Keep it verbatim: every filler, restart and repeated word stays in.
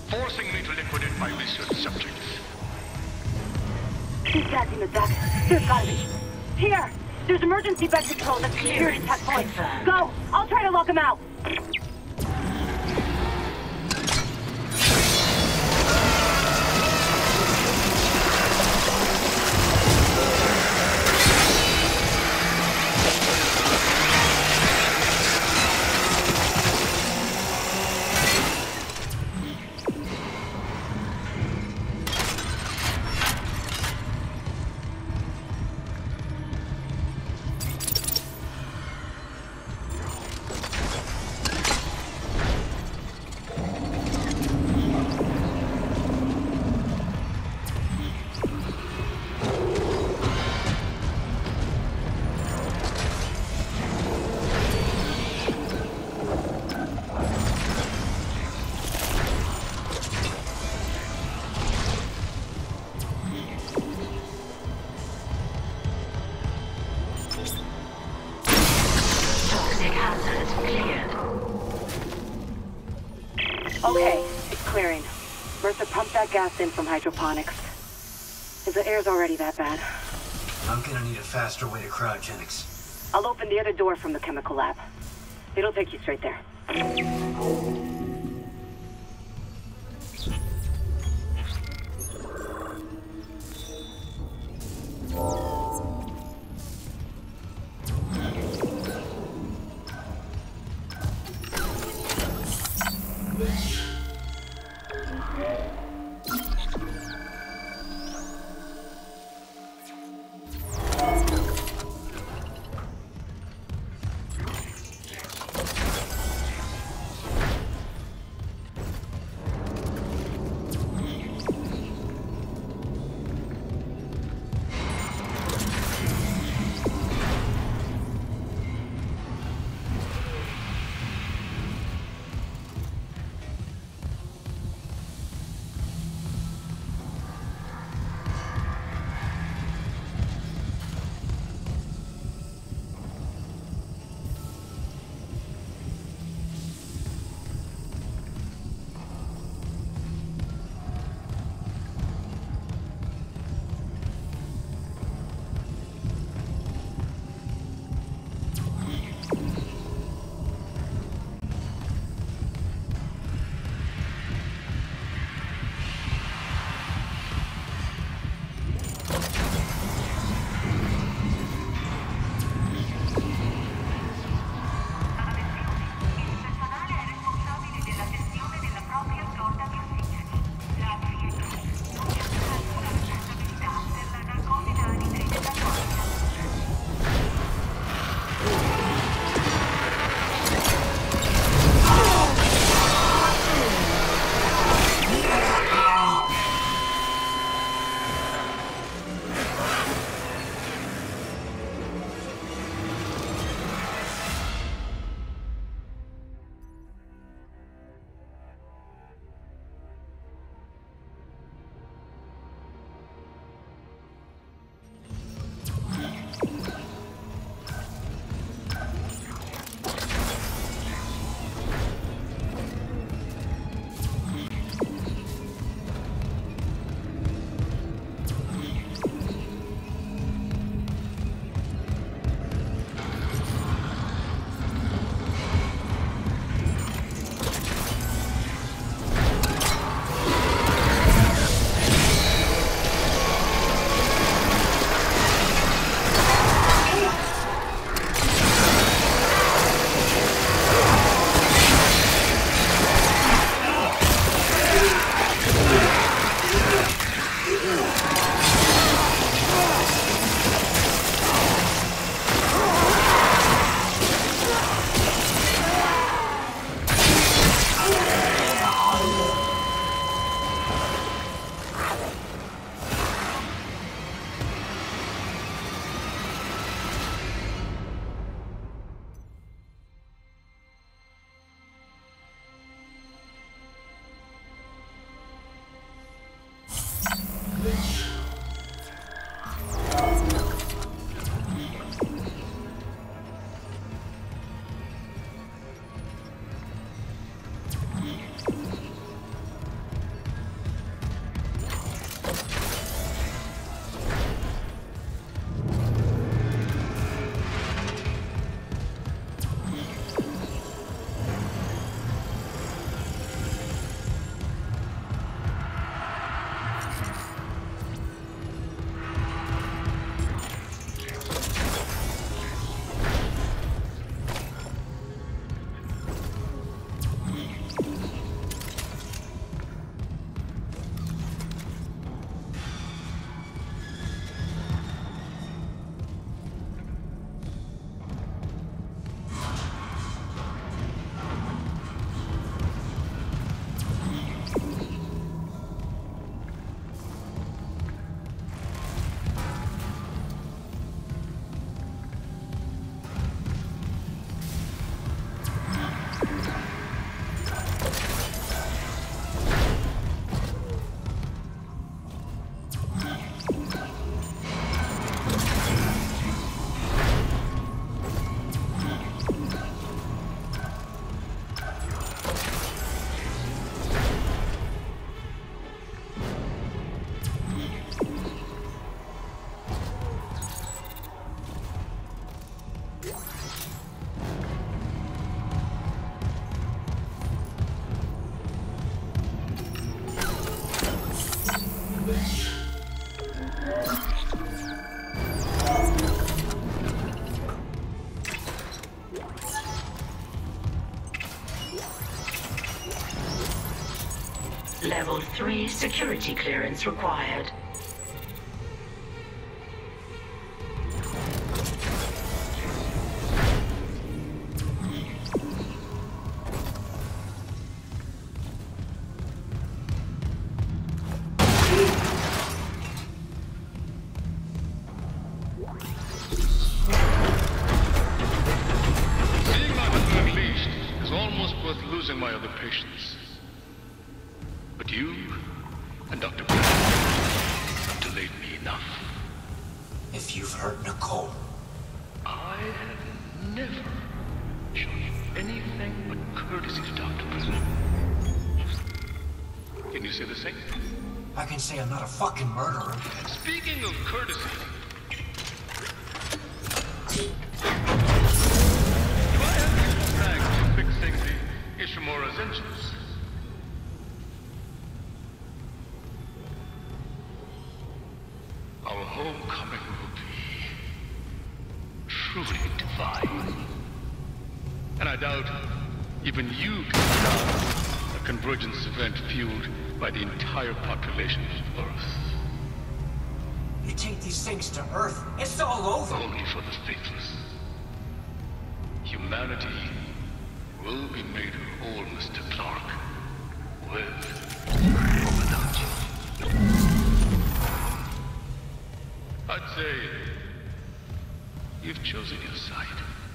forcing me to liquidate my research subjects. She's gassing the deck. There's gotta be. Here! There's emergency bed control at the security checkpoint. Go! I'll try to lock him out! Okay, it's clearing. Mercer pumped that gas in from hydroponics. If the air's already that bad. I'm gonna need a faster way to cryogenics. I'll open the other door from the chemical lab. It'll take you straight there. Level three security clearance required. Seeing my weapon unleashed is almost worth losing my other patients. But you and Doctor Brown have delayed me enough. If you've hurt Nicole, I have never shown you anything but courtesy to Doctor Brown. Can you say the same? I can say I'm not a fucking murderer. Speaking of courtesy, do I have you snagged fixing the Ishimura's engines? Our homecoming will be truly divine. And I doubt even you can stop a convergence event fueled by the entire population of Earth. You take these things to Earth, it's all over. Only for the faithless. Humanity will be made whole, Mister Clark. With or without you. I'd say you've chosen your side.